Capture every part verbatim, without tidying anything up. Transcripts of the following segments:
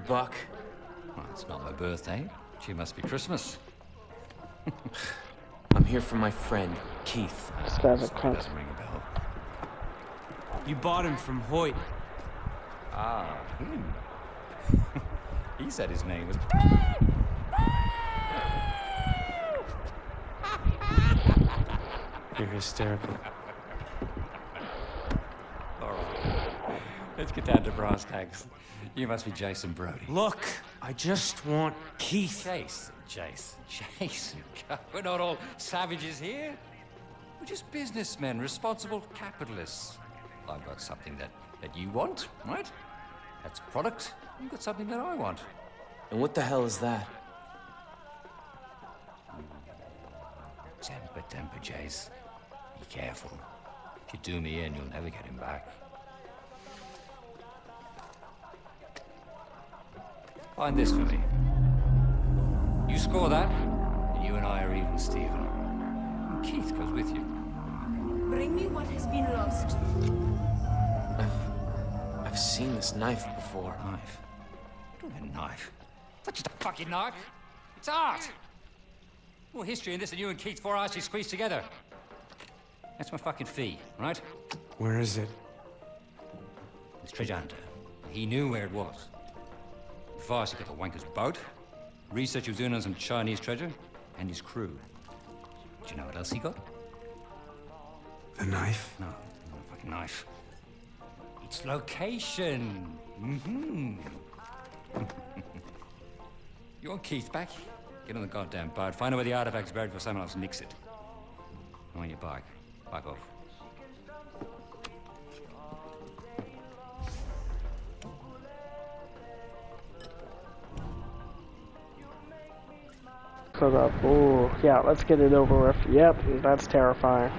Buck. Well, it's not my birthday. She must be Christmas. I'm here for my friend, Keith. This guy's a Sorry, cunt. doesn't ring a bell. You bought him from Hoyt. Ah, him. He said his name was... You're hysterical. All right. Let's get down to brass tacks. You must be Jason Brody. Look, I just want Keith. Jason, Jason, Jason. We're not all savages here. We're just businessmen, responsible capitalists. I've got something that, that you want, right? That's product. You've got something that I want. And what the hell is that? Temper, temper, Jace. Be careful. If you do me in, you'll never get him back. Find this for me. You score that, and you and I are even, Stephen. And Keith goes with you. Bring me what has been lost. I've... I've seen this knife before. Knife? What do you mean knife? It's not just a fucking knife. It's art. More history in this than you and Keith's four arses squeezed together. That's my fucking fee, right? Where is it? It's treasure hunter. He knew where it was. Farsi got the wanker's boat, research he was doing on some Chinese treasure, and his crew. Do you know what else he got? The knife? No, not a fucking knife. Its location. Mm-hmm. You want Keith back? Get on the goddamn boat, find out where the artifact's buried before someone else nicks it. On your bike. Bike off. So the, ooh, yeah, let's get it over with. Yep, that's terrifying.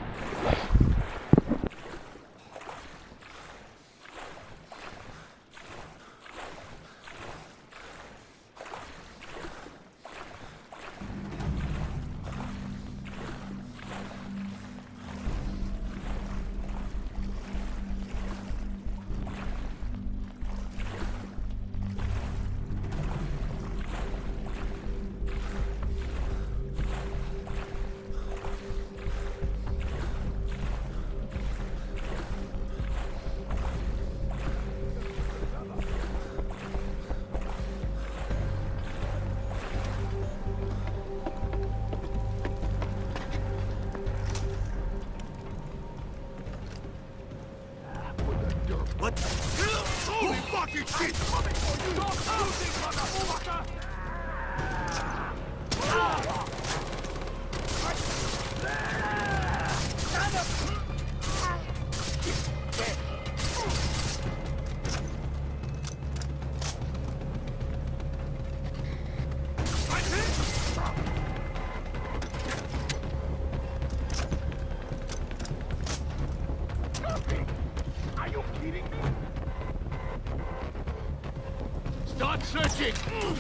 What? Holy fucking shit! Coming for you! Stop losing, motherfucker! Stand up! Are you kidding me? Start searching!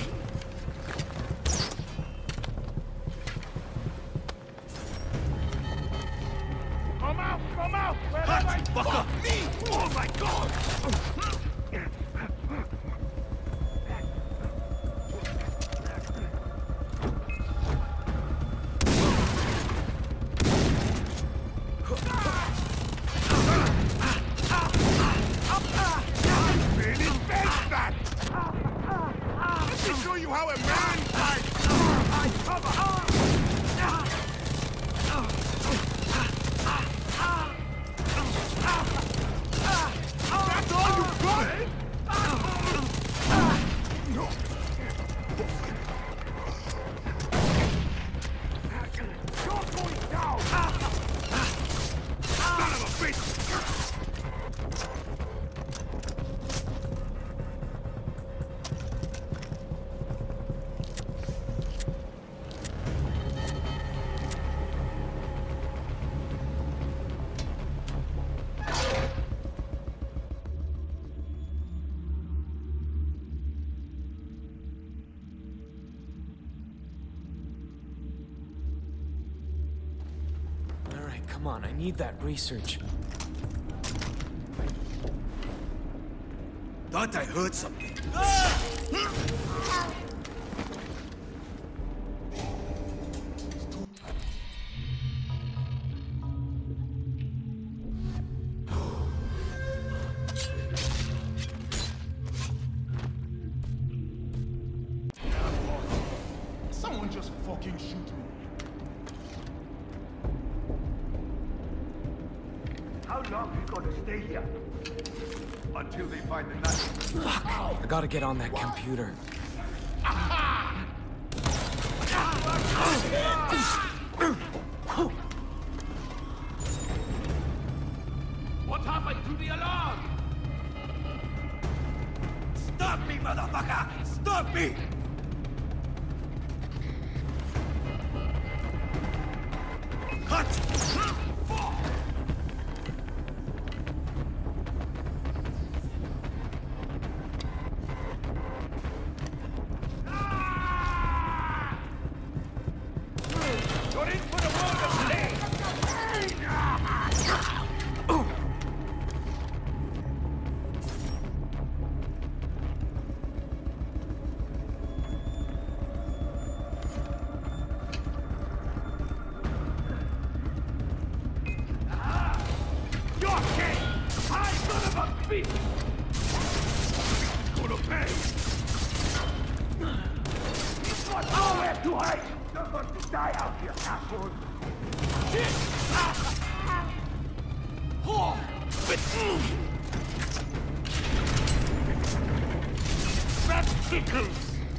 Come out! Come out! Hot, fucker! Me! Oh my god! Show you how a man fights! I cover! That's all you got? No! You're going down! Son of a bitch! Come on, I need that research. Thought I heard something. Someone just fucking shoot me. How long you gonna stay here? Until they find the knife. Fuck! I gotta get on that computer. What happened to the alarm? Stop me, motherfucker! Stop me! Cut! You're in for the world of play! You're dead! I son of a bitch! Gonna pay! You've got nowhere to hide! You're going to die out here, asshole! Shit! Oh! That tickles!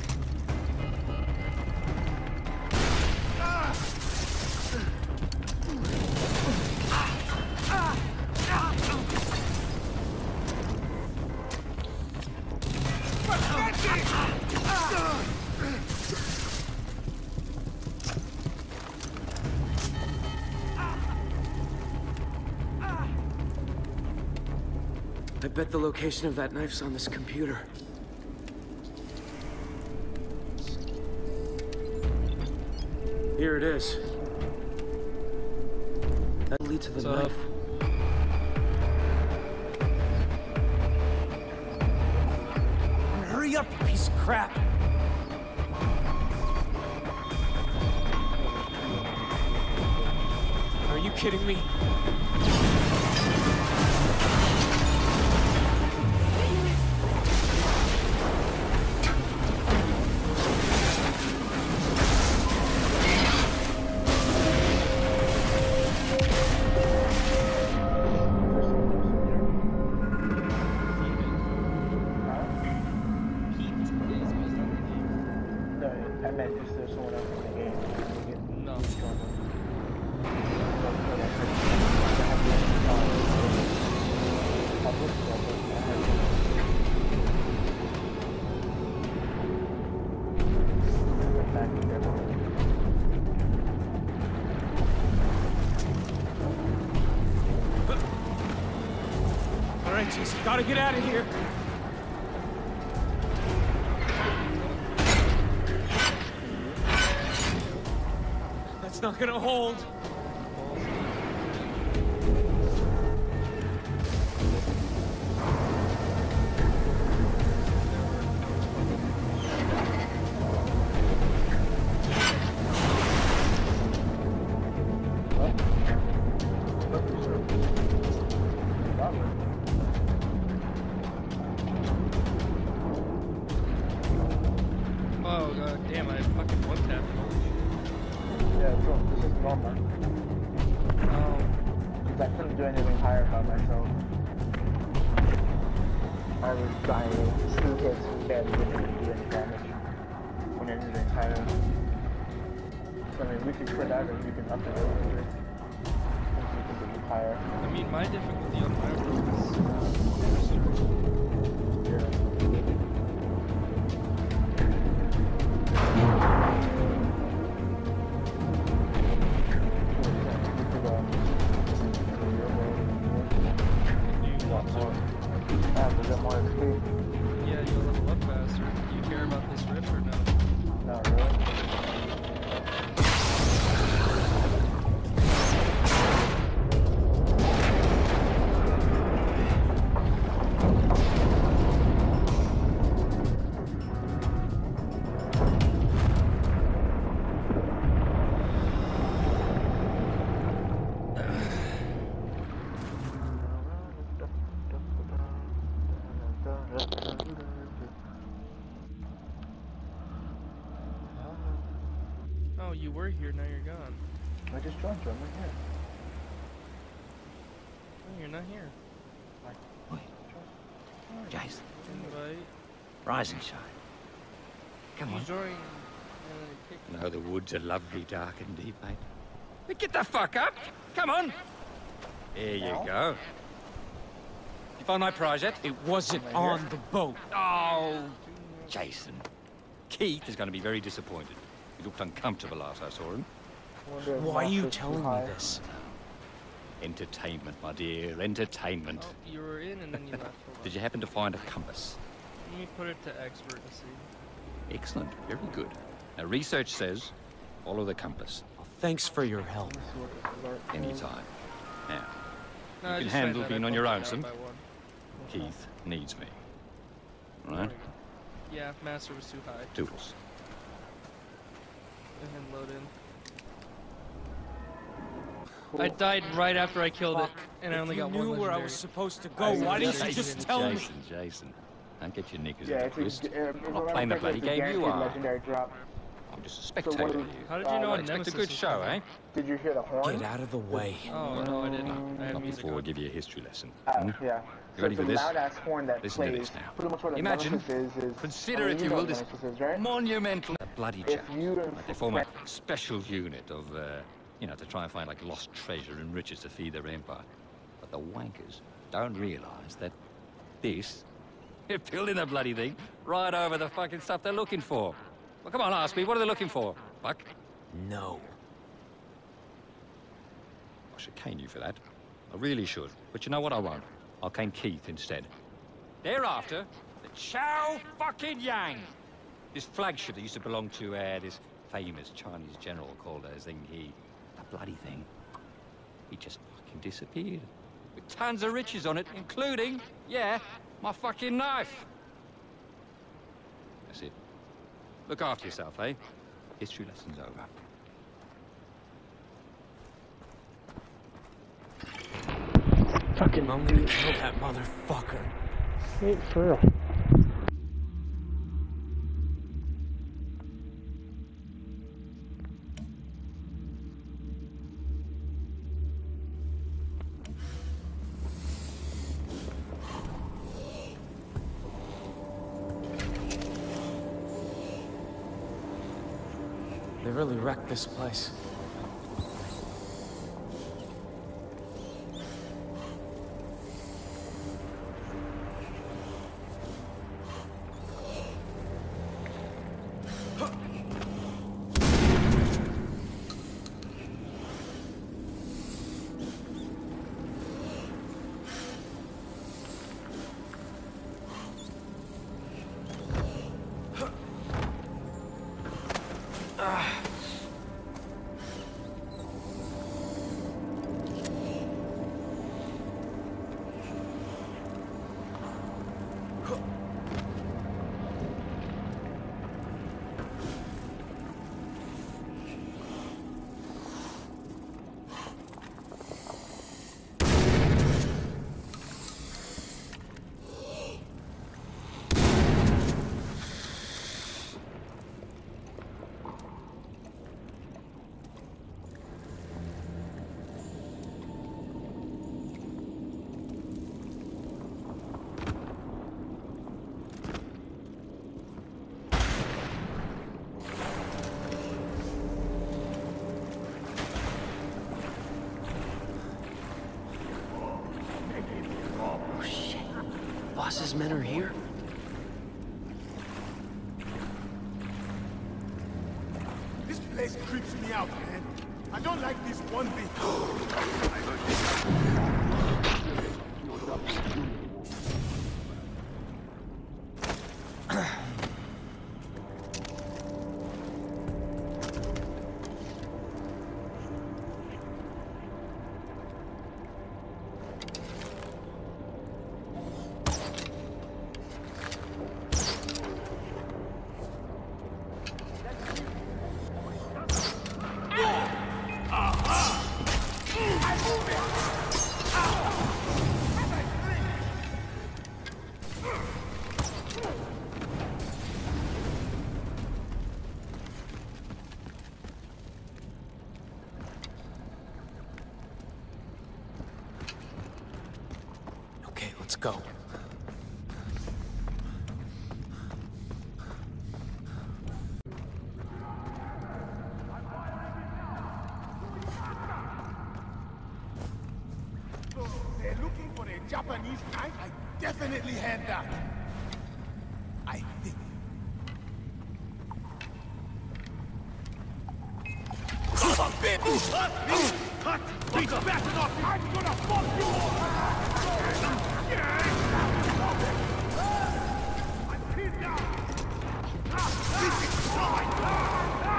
I bet the location of that knife's on this computer. Here it is. That'll lead to the What's knife. Hurry up, you piece of crap! Are you kidding me? I meant just there's someone else in the game. No. All right, Jason, gotta get out of here. That's not gonna hold. Oh god damn, I fucking one tapped. Yeah, bro, this is normal. Oh. Because I couldn't do anything higher by myself. I was dying two hits and barely didn't do any damage when anything higher. So I mean, we could quit that and we can up it a little bit. Since we can do higher. I mean, my difficulty on my road is super. Yeah. You want to? Yeah, but then more X P. Yeah, you'll level up faster. Do you care about this rift or no? Not really. No, you were here, now you're gone. I just joined you, I'm right here. No, you're not here. Wait. Jason. Invite. Rising shine. Come You on. joined, and then it kicked No, the woods are lovely, dark and deep, mate. But get the fuck up! Come on! There you go. You find my prize yet? It wasn't on the boat. Oh, Jason. Keith is going to be very disappointed. He looked uncomfortable last I saw him. Wonder if Why are you Monster's too telling me high. this? Entertainment, my dear, entertainment. Oh, you were in and then you left. Hold on. Did you happen to find a compass? Let me put it to expert and see. Excellent, very good. Now, research says follow the compass. Thanks for your help. Let's see what this alert says. Anytime. Now, No, You I can just tried handle that. being I on your bumped own, it son. down by one. Keith needs me. Right? Yeah, master was too high. Toodles. And then load in. I died right after I killed it, and I only If you got knew one where legendary. I was supposed to go, I why didn't Jason, you just tell me? Jason, Jason. Don't get your knickers Yeah, in a it's twist. a, uh, if I'm I'm not playing the correct, bloody it's a game you guaranteed are. legendary drop. I'm just a So spectator what here. is- How did you know Uh, a Expect a nemesis good was show, coming? eh? Did you hear the horn? Get out of the way. Oh, no, I didn't. I had Not music before I on. give you a history lesson. Uh, hmm? yeah. You ready so for the this? loud ass horn that Listen to plays. this now. Pretty much what a Imagine, nemesis is, is Consider, I mean, if you know will, what this nemesis is, right? monumental a bloody If chap. you Like they form a special unit of, uh, you know, to try and find like lost treasure and riches to feed their empire. But the wankers don't realise that this, you're building the bloody thing right over the fucking stuff they're looking for. Well, come on, ask me, what are they looking for? Fuck. No. I should cane you for that. I really should. But you know what I won't? I'll cane Keith instead. Thereafter, the Chow fucking Yang. This flagship that used to belong to uh, this famous Chinese general called uh, Zheng He. That bloody thing. He just fucking disappeared. With tons of riches on it, including, yeah, my fucking knife. That's it. Look after yourself, eh? History lesson's over. Fucking I'm gonna kill that motherfucker. Wait, for real. They really wrecked this place. Boss's men are here? This place creeps me out, man. I don't like this one bit. Go. They're looking for a Japanese knife. I definitely had that. I think. Son of a bitch! Cut! Me! Cut! He's backing off! I'm gonna fuck you all! I'm pinned down! This is mine!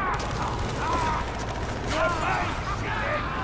You're mine, shithead!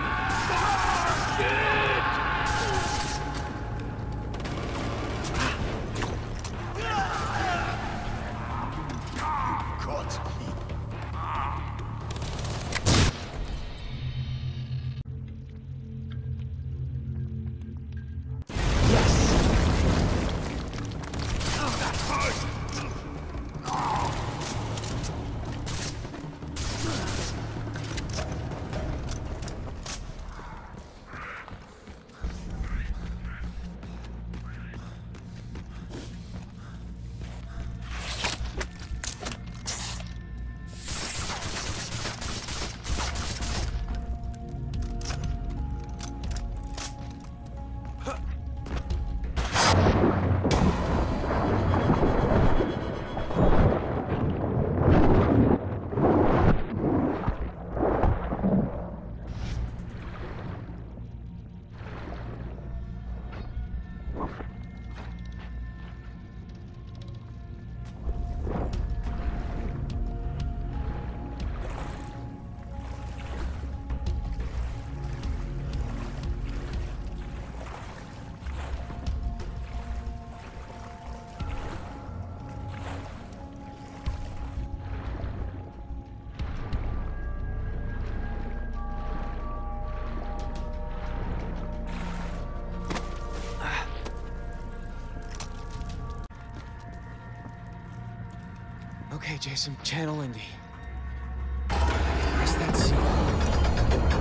Okay, Jason, channel Indy. Press that seal.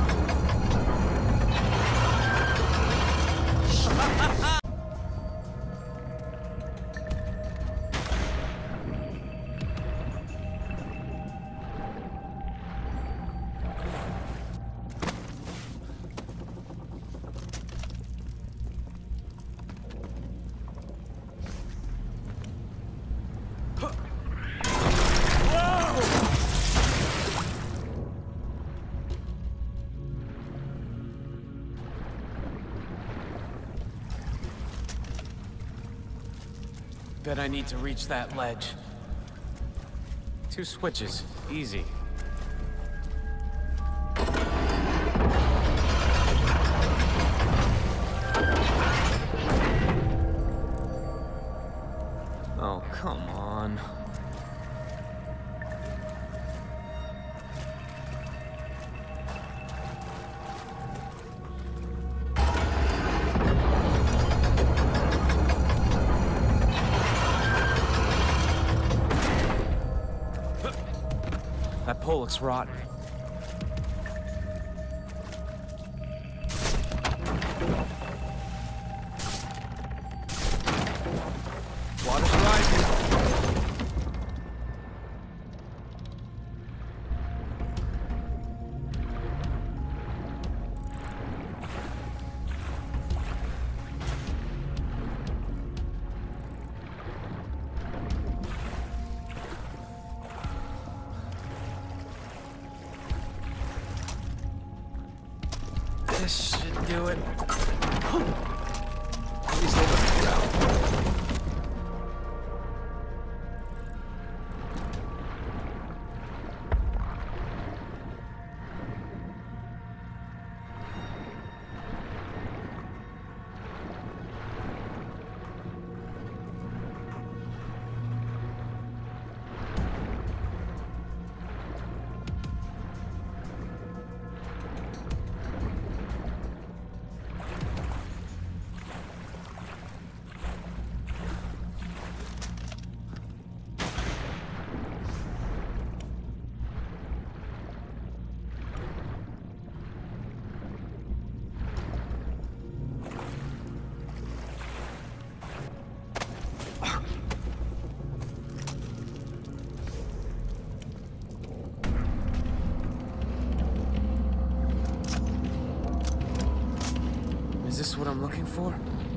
Bet I need to reach that ledge. Two switches, easy. Oh, come on. That pole looks rotten. Water's rising. This should do it. Please open it out. what I'm looking for?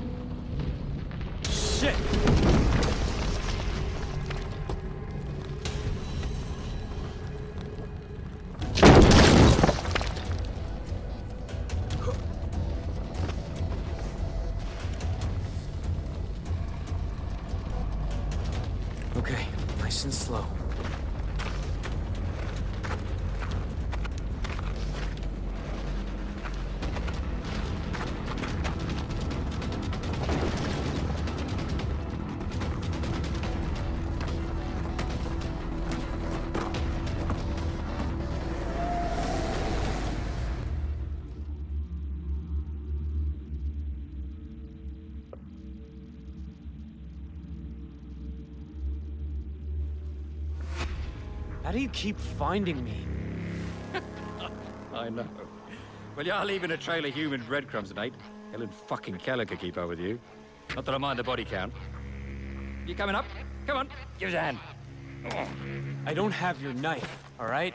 Shit! Okay, nice and slow. How do you keep finding me? I know. Well, you're leaving a trail of human breadcrumbs, mate. Helen fucking Keller could keep up with you. Not that I mind the body count. You coming up? Come on, give us a hand. Oh. I don't have your knife, all right?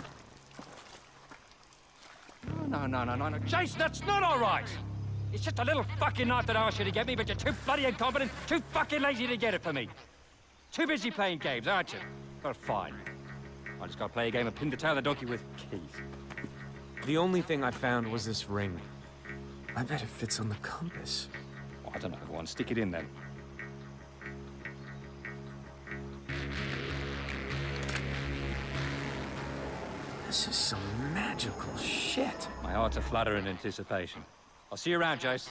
No, no, no, no, no. Jason, that's not all right! It's just a little fucking knife that I asked you to get me, but you're too bloody incompetent, too fucking lazy to get it for me. Too busy playing games, aren't you? Well, fine. I just gotta play a game of pin the tail of the donkey with Keith. The only thing I found was this ring. I bet it fits on the compass. Oh, I don't know, go on, stick it in then. This is some magical shit. My heart's a flutter in anticipation. I'll see you around, Jace.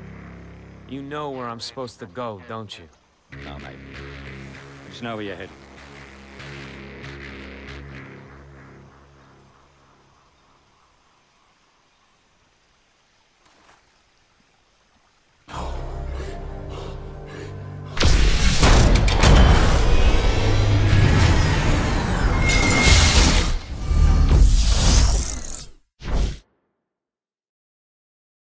You know where I'm supposed to go, don't you? No, mate. I just know where you're headed.